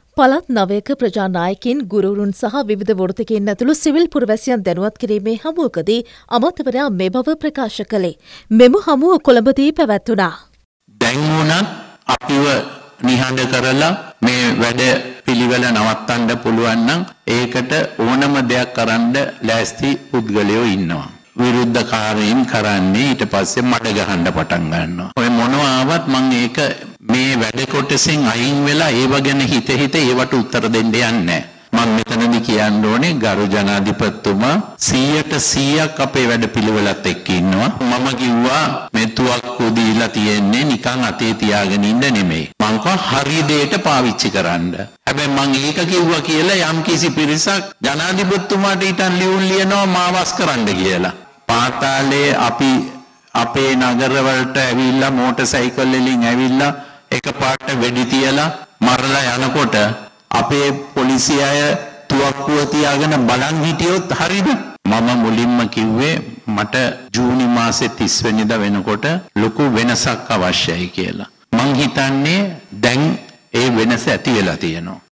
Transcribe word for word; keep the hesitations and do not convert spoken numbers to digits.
පළාත් නවයක ප්‍රජානායකින් ගුරුවරුන් සහ විවිධ වෘත්තිකයින් ඇතුළු සිවිල් පුරවැසියන් දැනුවත් කිරීමේ හමුවකදී අමාත්‍යවරයා මේ බව ප්‍රකාශ කළේ. මෙම හමුව කොළඹදී පැවැත්වුණා. දැන් වුණත් අපිව නිහඬ කරලා මේ වැඩ පිළිවෙල නවත්තන්න පුළුවන් නම් ඒකට ඕනම දෙයක් කරන්න ලෑස්ති පුද්ගලයෝ ඉන්නවා. විරුද්ධකාරයින් කරන්නේ ඊට පස්සේ මඩ ගහන්න පටන් ගන්නවා. ඔය මොනවා ආවත් මම ඒක මේ වැඩ කොටසෙන් අයින් වෙලා ඒව ගැන හිත හිත ඒවට උත්තර දෙන්න යන්නේ නැහැ. මම මෙතනදී කියන්න ඕනේ ගරු ජනාධිපතිතුමා සීයට සීයක් අපේ වැඩ පිළිවෙලත් එක්ක ඉන්නවා. මම කිව්වා මේ තුවක්කු දීලා තියෙන්නේ නිකන් අතේ තියාගෙන ඉන්න නෙමෙයි. මං කව හරි දෙයට පාවිච්චි කරන්න. හැබැයි මං ඒක කිව්වා කියලා යම් කිසි පිරිසක් ජනාධිපතිතුමාට ඊටන් ලියුම් ලියනවා මාවස් කරන්න කියලා. පාතාලේ අපි අපේ නගරවලට ඇවිල්ලා මෝටර් සයිකල් වලින් ඇවිල්ලා එකපාරට වෙඩි තියලා මරලා යනකොට අපේ පොලිසිය අය තුවක්කුව තියාගෙන බලන් හිටියොත් හරිද? මම මුලින්ම කිව්වේ මට ජූනි මාසේ තිස් වෙනිදා වෙනකොට ලොකු වෙනසක් අවශ්‍යයි කියලා. මං හිතන්නේ දැන් ඒ වෙනස ඇති වෙලා තියෙනවා.